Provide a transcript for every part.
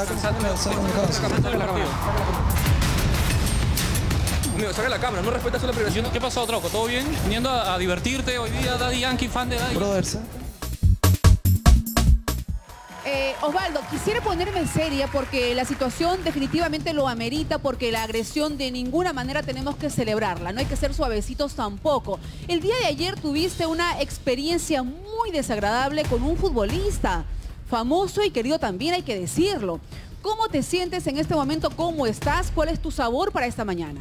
Amigo, saca la cámara, no respetas la privacidad. ¿Qué pasó, Trauco? ¿Todo bien? ¿Viniendo a divertirte hoy día, Daddy Yankee, fan de Daddy? Brothers. Osvaldo, quisiera ponerme seria porque la situación definitivamente lo amerita, porque la agresión de ninguna manera tenemos que celebrarla, no hay que ser suavecitos tampoco. El día de ayer tuviste una experiencia muy desagradable con un futbolista, famoso y querido también, hay que decirlo. ¿Cómo te sientes en este momento? ¿Cómo estás? ¿Cuál es tu sabor para esta mañana?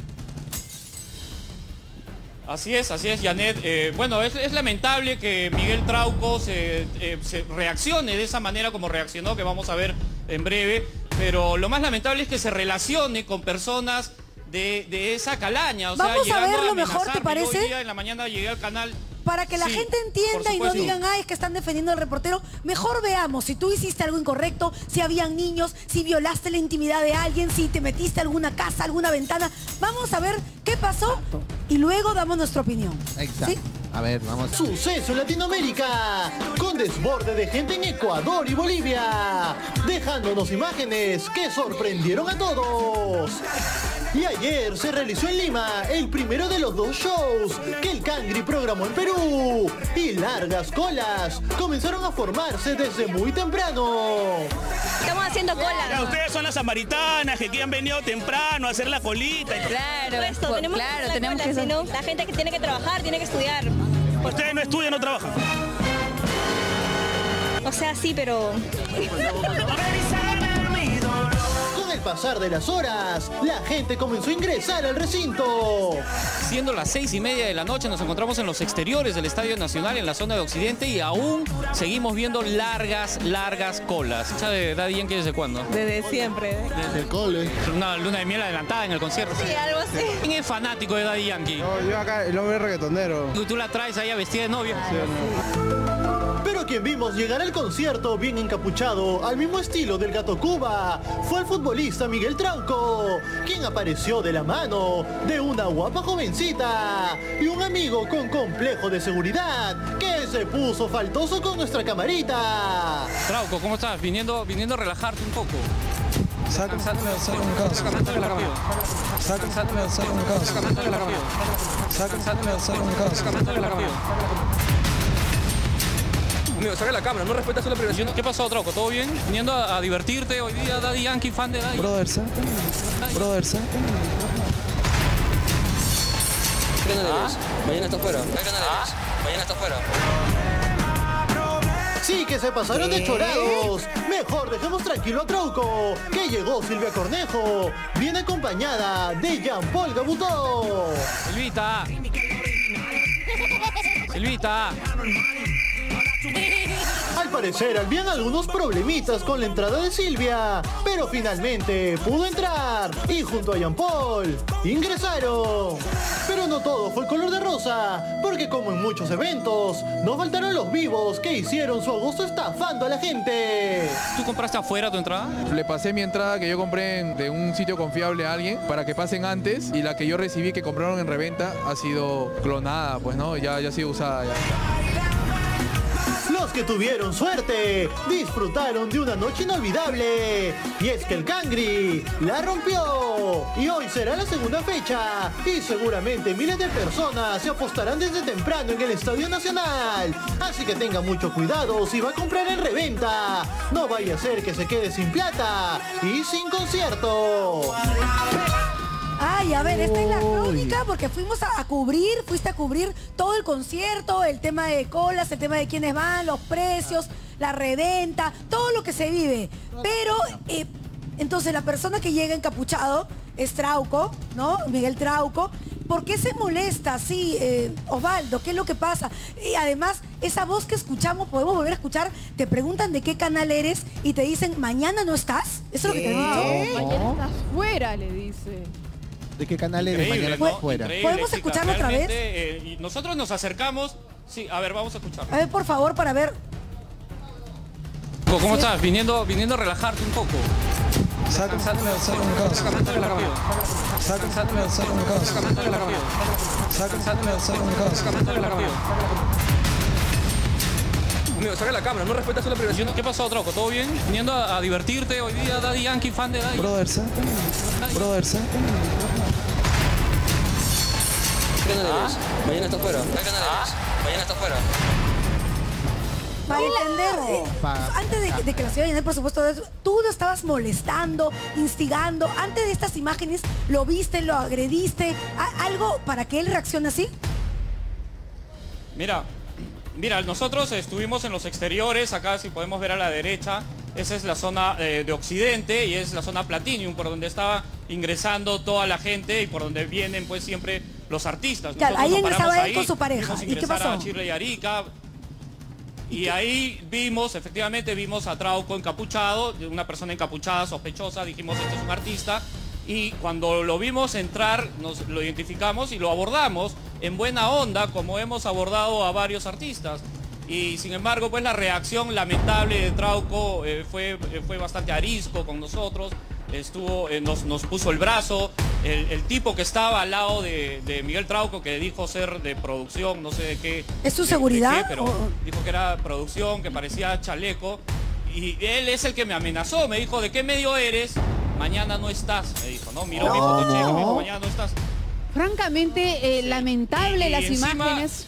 Así es, Janet. Bueno, es lamentable que Miguel Trauco se reaccione de esa manera como reaccionó, que vamos a ver en breve, pero lo más lamentable es que se relacione con personas de esa calaña. O vamos sea, a llegando verlo mejor, amenazarme. ¿te parece? Hoy día en la mañana llegué al canal. Para que la Sí, gente entienda y no digan, es que están defendiendo al reportero. Mejor veamos si tú hiciste algo incorrecto, si habían niños, si violaste la intimidad de alguien, si te metiste a alguna casa, alguna ventana. Vamos a ver qué pasó y luego damos nuestra opinión. Exacto. ¿Sí? A ver, vamos. Suceso en Latinoamérica, con desborde de gente en Ecuador y Bolivia, dejándonos imágenes que sorprendieron a todos. Y ayer se realizó en Lima el primero de los dos shows que el Cangri programó en Perú. Y largas colas comenzaron a formarse desde muy temprano. Estamos haciendo cola. Ya, ustedes son las samaritanas que han venido temprano a hacer la colita. Claro, esto, tenemos que hacer cola, si no, la gente que tiene que trabajar, tiene que estudiar. Ustedes no estudian, no trabajan. O sea, sí, pero... Con el pasar de las horas, la gente comenzó a ingresar al recinto. Siendo las 6:30 de la noche, nos encontramos en los exteriores del Estadio Nacional, en la zona de Occidente, y aún seguimos viendo largas colas. ¿Sabe Daddy Yankee desde cuándo? Desde siempre. Desde el cole. Una luna de miel adelantada en el concierto. Sí, algo así. ¿Quién es fanático de Daddy Yankee? No, yo acá, el hombre reggaetonero. ¿Tú la traes ahí vestida de novia? ¿Sí o no? Pero quien vimos llegar al concierto bien encapuchado, al mismo estilo del Gato Cuba, fue el futbolista Miguel Trauco, quien apareció de la mano de una guapa jovencita y un amigo con complejo de seguridad que se puso faltoso con nuestra camarita. Trauco, ¿cómo estás? Viniendo a relajarte un poco. Sácame un caso. Sácame un caso. Amigo, saca la cámara, no respetas la privacidad. ¿Qué pasó, Trauco? ¿Todo bien? ¿Viniendo a divertirte hoy día, Daddy Yankee, fan de Daddy? Brothers. ¿Qué canal eres? Mañana está afuera. ¿Qué canal eres? Mañana está afuera. Sí que se pasaron de chorados. Mejor dejemos tranquilo a Trauco, que llegó Silvia Cornejo, bien acompañada de Jean-Paul Gabutó. Silvita. Al parecer habían algunos problemitas con la entrada de Silvia, pero finalmente pudo entrar y junto a Jean-Paul ingresaron. Pero no todo fue color de rosa, porque como en muchos eventos, no faltaron los vivos que hicieron su agosto estafando a la gente. ¿Tú compraste afuera tu entrada? Le pasé mi entrada que yo compré de un sitio confiable a alguien para que pasen antes, y la que yo recibí que compraron en reventa ha sido clonada, pues no, ya ha sido usada ya. Los que tuvieron suerte disfrutaron de una noche inolvidable. Y es que el Cangri la rompió. Y hoy será la segunda fecha. Y seguramente miles de personas se apostarán desde temprano en el Estadio Nacional. Así que tenga mucho cuidado si va a comprar en reventa. No vaya a ser que se quede sin plata y sin concierto. Ay, a ver, esta es la crónica porque fuiste a cubrir todo el concierto, el tema de colas, el tema de quiénes van, los precios, la reventa, todo lo que se vive. Pero, entonces la persona que llega encapuchado es Trauco, ¿no? Miguel Trauco. ¿Por qué se molesta así, Osvaldo? ¿Qué es lo que pasa? Y además, esa voz que escuchamos, podemos volver a escuchar, te preguntan de qué canal eres y te dicen, ¿mañana no estás? ¿Eso es lo que te han dicho? Mañana estás fuera, le dice. ¿De qué canal eres? Increíble, Mañana ¿no? fuera. Increíble, ¿Podemos chica, escucharlo otra vez? y nosotros nos acercamos. Sí, a ver, vamos a escucharlo. A ver, por favor, para ver. ¿Cómo estás? Viniendo a relajarte un poco. Sácame un caso. Amigo, saca la cámara, no respetas la privacidad. ¿Qué pasó, Trauco? ¿Todo bien? Viniendo a divertirte hoy día, Daddy Yankee, fan de Daddy. Brothers, ¿eh? Brothers, ¿eh? ¿Qué canal eres? Mañana está afuera. ¿Qué canal eres? Mañana está afuera. Para entender, antes de que la señora Yanet, por supuesto, tú lo estabas molestando, instigando. Antes de estas imágenes, ¿lo viste, lo agrediste? ¿Algo para que él reaccione así? Mira, nosotros estuvimos en los exteriores, acá si podemos ver a la derecha, esa es la zona de Occidente y es la zona Platinum, por donde estaba ingresando toda la gente y por donde vienen pues siempre los artistas. Claro, ahí estaba él con su pareja. ¿Y qué pasó? A Chirle y Arica. Y ahí efectivamente vimos a Trauco encapuchado, una persona encapuchada, sospechosa, dijimos este es un artista. Y cuando lo vimos entrar, nos lo identificamos y lo abordamos en buena onda, como hemos abordado a varios artistas. Y sin embargo, pues la reacción lamentable de Trauco fue bastante arisco con nosotros. Nos puso el brazo. El tipo que estaba al lado de Miguel Trauco, que dijo ser de producción, no sé de qué. ¿Es su seguridad? Pero dijo que era producción, que parecía chaleco. Y él es el que me amenazó, me dijo, ¿de qué medio eres? Mañana no estás, me dijo, ¿no? Miró mi fotocheco, me dijo, mañana no estás. Francamente, lamentable las imágenes.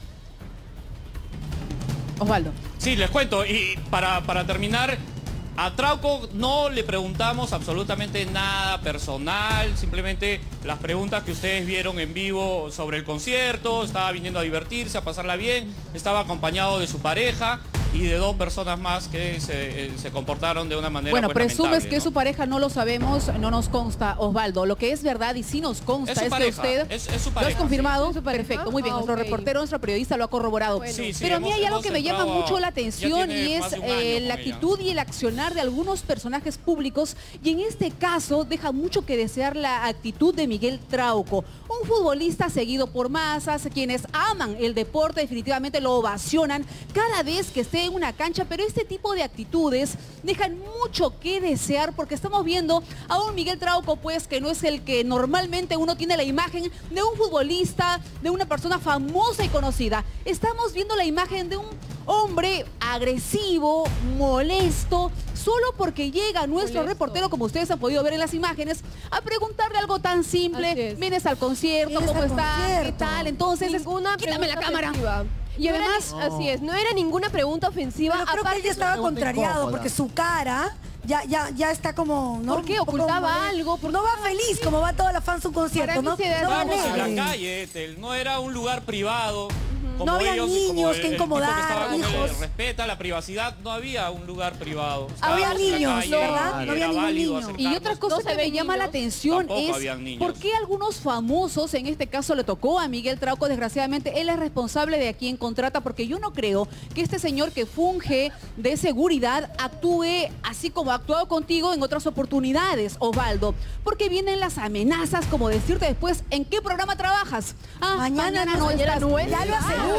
Osvaldo. Sí, les cuento. Y para terminar, a Trauco no le preguntamos absolutamente nada personal, simplemente las preguntas que ustedes vieron en vivo sobre el concierto, estaba viniendo a divertirse, a pasarla bien, estaba acompañado de su pareja y de 2 personas más que se comportaron de una manera bueno, presumes que ¿no? es su pareja, no lo sabemos, no nos consta, Osvaldo. Lo que es verdad y sí nos consta es que usted es su pareja, lo has confirmado. Sí. Perfecto, muy bien. Nuestro reportero, nuestro periodista lo ha corroborado. Bueno. Sí, pero a mí hay algo que me llama mucho la atención y es la actitud y el accionar de algunos personajes públicos, y en este caso deja mucho que desear la actitud de Miguel Trauco, un futbolista seguido por masas, quienes aman el deporte, definitivamente lo ovacionan cada vez que esté en una cancha, pero este tipo de actitudes dejan mucho que desear, porque estamos viendo a un Miguel Trauco pues que no es el que normalmente uno tiene la imagen de un futbolista, de una persona famosa y conocida. Estamos viendo la imagen de un hombre agresivo, molesto, solo porque llega nuestro reportero, como ustedes han podido ver en las imágenes, a preguntarle algo tan simple. Vienes al concierto, ¿cómo estás? ¿Qué tal? Entonces, quítame la cámara. Y además, así es, no era ninguna pregunta ofensiva. Pero creo que él ya estaba contrariado, porque su cara ya está como, ¿no? ¿Por qué? ¿Ocultaba algo? No va feliz como va toda la fans a un concierto, ¿no? Vamos en la calle, no era un lugar privado. No había niños que incomodar, hijos. Respeta la privacidad, no había un lugar privado. Había niños, ¿verdad? No había ningún niño. Y otra cosa que me llama la atención es por qué algunos famosos, en este caso le tocó a Miguel Trauco, desgraciadamente, él es responsable de a quien contrata, porque yo no creo que este señor que funge de seguridad actúe así como ha actuado contigo en otras oportunidades, Osvaldo. Porque vienen las amenazas, como decirte después, ¿en qué programa trabajas? Mañana no estás. Ya lo aseguro.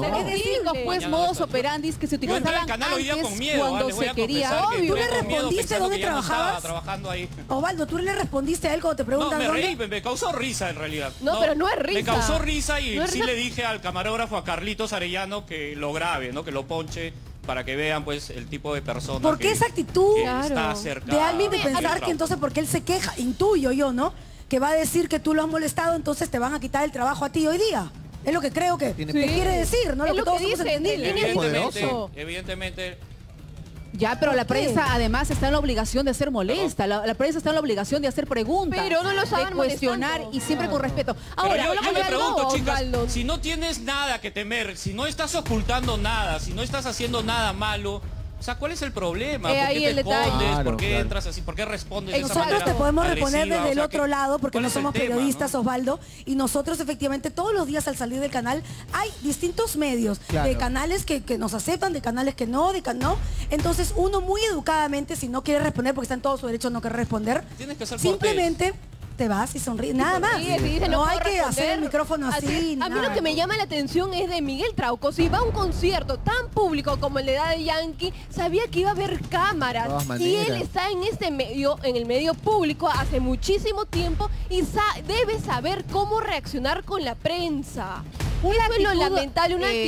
Pues modos operandis que se utilizaban antes cuando se quería. ¿Tú le respondiste dónde trabajabas? Osvaldo, ¿tú le respondiste a él cuando te preguntan dónde? Me causó risa en realidad. No, pero no es risa. Me causó risa y sí le dije al camarógrafo, a Carlitos Arellano, que lo grabe, ¿no? Que lo ponche, para que vean pues el tipo de persona. ¿Por qué esa actitud está cerca de alguien de pensar que entonces porque él se queja, intuyo yo, ¿no? Que va a decir que tú lo has molestado, entonces te van a quitar el trabajo a ti hoy día. Es lo que creo que quiere decir, ¿no? Es lo que todos dice, evidentemente. Ya, pero la prensa además está en la obligación de ser molesta, la prensa está en la obligación de hacer preguntas, pero no lo de cuestionar y siempre con respeto. Ahora, yo me pregunto, chicas, si no tienes nada que temer, si no estás ocultando nada, si no estás haciendo nada malo, o sea, ¿cuál es el problema? ¿Por qué te escondes? ¿Por qué entras así? ¿Por qué respondes de esa manera? Nosotros te podemos responder desde el otro lado, porque no somos periodistas, Osvaldo, y nosotros efectivamente todos los días al salir del canal hay distintos medios, de canales que nos aceptan, de canales que no, Entonces uno muy educadamente, si no quiere responder, porque está en todo su derecho no querer responder, simplemente te vas y sonríes, nada más. No hay que hacer el micrófono así. A mí lo que me llama la atención es de Miguel Trauco. Si va a un concierto tan público como el de Daddy Yankee, sabía que iba a haber cámaras. Y él está en este medio, en el medio público hace muchísimo tiempo y debe saber cómo reaccionar con la prensa. Eso es lo lamentable, una actitud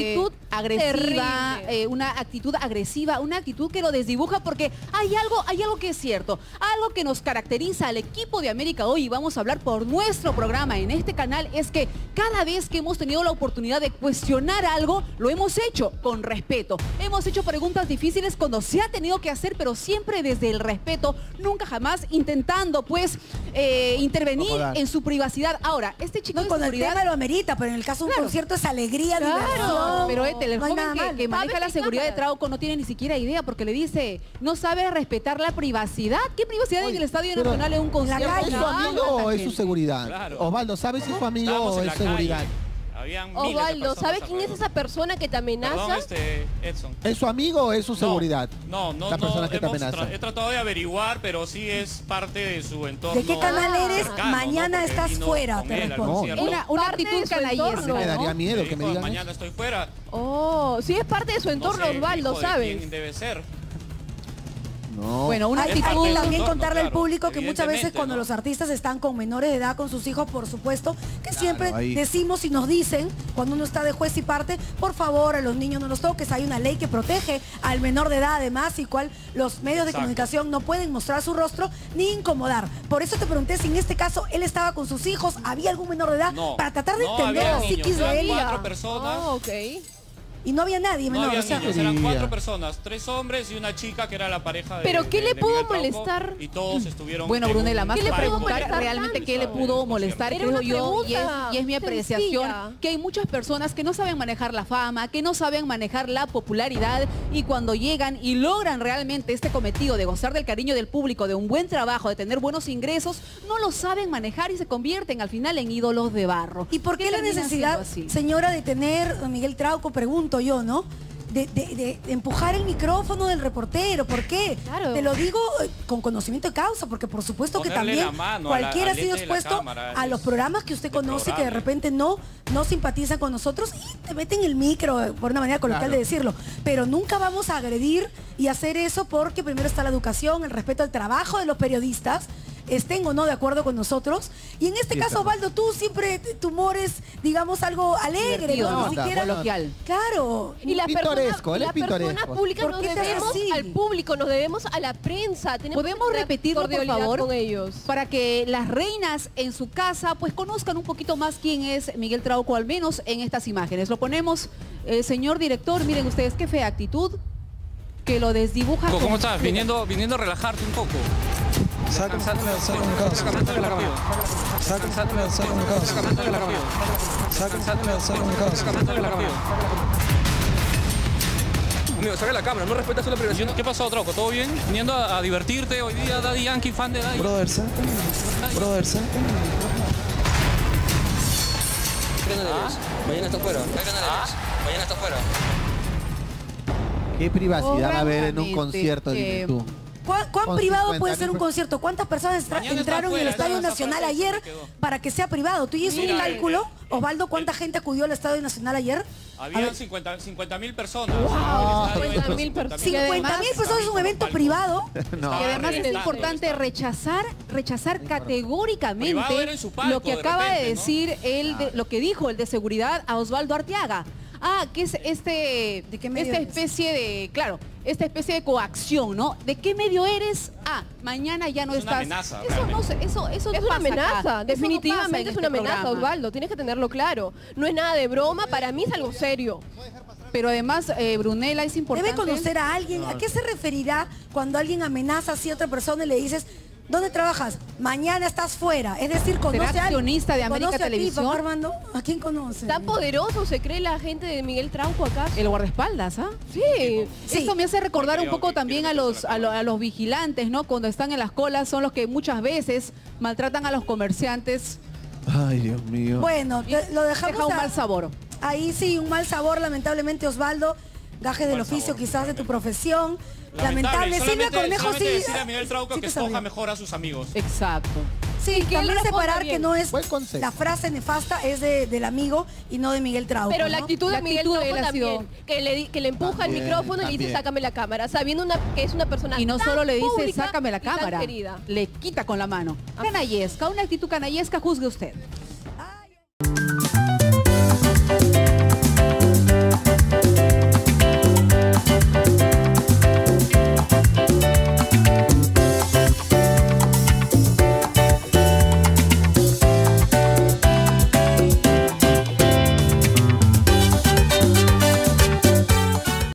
agresiva, una actitud agresiva, una actitud que lo desdibuja, porque hay algo que es cierto, algo que nos caracteriza al equipo de América Hoy, y vamos a hablar por nuestro programa en este canal, es que cada vez que hemos tenido la oportunidad de cuestionar algo, lo hemos hecho con respeto. Hemos hecho preguntas difíciles cuando se ha tenido que hacer, pero siempre desde el respeto, nunca jamás intentando pues intervenir en su privacidad. Ahora, este chico de cuando seguridad... el tema lo amerita, pero en el caso de un concierto es alegría, diversión. Pero el joven que maneja la seguridad de Trauco no tiene ni siquiera idea, porque le dice, no sabe respetar la privacidad. ¿Qué privacidad en el Estadio Nacional en un concierto? ¿Es su amigo o es su seguridad? Claro. Osvaldo, ¿sabes si es su amigo o es seguridad? Osvaldo, ¿sabes quién es esa persona que te amenaza? Edson. ¿Es su amigo o es su seguridad? No, la persona que te amenaza. He tratado de averiguar, pero sí es parte de su entorno. ¿De qué canal eres? Cercano, mañana estás fuera, te respondo. Una actitud canallesca. Me daría miedo que me digan mañana estoy fuera. Oh, sí es parte de su entorno, Osvaldo, ¿sabes? ¿Quién debe ser? No. Bueno, una Hay actitud... que también contarle al público que muchas veces cuando los artistas están con menores de edad, con sus hijos, por supuesto, que siempre decimos y nos dicen, cuando uno está de juez y parte, por favor, a los niños no los toques. Hay una ley que protege al menor de edad, además, y cual los medios de comunicación no pueden mostrar su rostro ni incomodar. Por eso te pregunté si en este caso él estaba con sus hijos, ¿había algún menor de edad? Para tratar de entender la psiquis de él. 4 personas. Y no había nadie menor. No había niños, eran 4 personas, 3 hombres y una chica que era la pareja de... ¿Pero qué le pudo molestar? Y todos estuvieron... Bueno, Brunella, más que preguntar realmente qué le pudo molestar, creo yo, y es mi apreciación, que hay muchas personas que no saben manejar la fama, que no saben manejar la popularidad, y cuando llegan y logran realmente este cometido de gozar del cariño del público, de un buen trabajo, de tener buenos ingresos, no lo saben manejar y se convierten al final en ídolos de barro. ¿Y por qué la necesidad, señora, de tener, Miguel Trauco, pregunto yo, ¿no? De empujar el micrófono del reportero? ¿Por qué? Claro. Te lo digo con conocimiento de causa, porque por supuesto que también cualquiera ha sido expuesto a los programas que usted conoce, que de repente no simpatizan con nosotros y te meten el micro, por una manera coloquial de decirlo. Pero nunca vamos a agredir y hacer eso, porque primero está la educación, el respeto al trabajo de los periodistas, estén o no de acuerdo con nosotros. Y en este caso, Osvaldo, tú siempre, tu humor es, digamos, algo alegre, ¿no? Ni siquiera coloquial. Claro. Y las personas públicas nos debemos al público, nos debemos a la prensa. ¿Podemos repetirlo, por favor? Con ellos. Para que las reinas en su casa pues conozcan un poquito más quién es Miguel Trauco, al menos en estas imágenes. Lo ponemos, señor director, miren ustedes qué fea actitud, que lo desdibuja. ¿Cómo estás? Viniendo a relajarte un poco. Sácame un caso. Amigo, saca la cámara, no respetas la privacidad. ¿Qué pasó, Trauco? ¿Todo bien? Viniendo a divertirte hoy día, Daddy Yankee, fan de Daddy. Brother, Mañana está fuera. Mañana está fuera. ¿Qué privacidad va a haber en un concierto, dime tú? ¿Cuán privado puede ser un concierto? ¿Cuántas personas entraron en el Estadio Nacional ayer para que sea privado? ¿Tú hiciste un cálculo, Osvaldo, cuánta gente acudió al Estadio Nacional ayer? Habían 50.000 personas. Wow. 50.000 personas. 50.000 personas es un evento privado. Y además es importante rechazar categóricamente lo que acaba de decir lo que dijo el de seguridad a Osvaldo Arteaga. Que es esta especie de coacción, ¿no? ¿De qué medio eres? Mañana ya no estás. Amenaza, eso es una amenaza. Definitivamente es una amenaza, Osvaldo. Tienes que tenerlo claro. No es nada de broma, para mí es algo serio. Pero además, Brunella, es importante... Debe conocer a alguien. ¿A qué se referirá cuando alguien amenaza así a otra persona y le dices... ¿Dónde trabajas? Mañana estás fuera. Es decir, conoce a accionista de América Televisión. Armando, ¿a quién conoce? ¿Tan poderoso se cree la gente de Miguel Trauco acá? El guardaespaldas, Sí. Esto me hace recordar un poco también a los vigilantes, ¿no? Cuando están en las colas, son los que muchas veces maltratan a los comerciantes. Ay, Dios mío. Bueno, lo dejamos. Deja un mal sabor. Ahí sí, un mal sabor, lamentablemente, Osvaldo. Gajes del oficio, quizás de tu profesión. Lamentable. Silvia Cornejo sí. Decirle a Miguel Trauco que escoja mejor a sus amigos. Exacto. Sí, que también separar que no es la frase nefasta, es del amigo y no de Miguel Trauco. Pero la actitud de Miguel Trauco también, que le empuja el micrófono y le dice sácame la cámara, sabiendo que es una persona y no solo le dice sácame la cámara, le quita con la mano. Canallesca, una actitud canallesca, juzgue usted.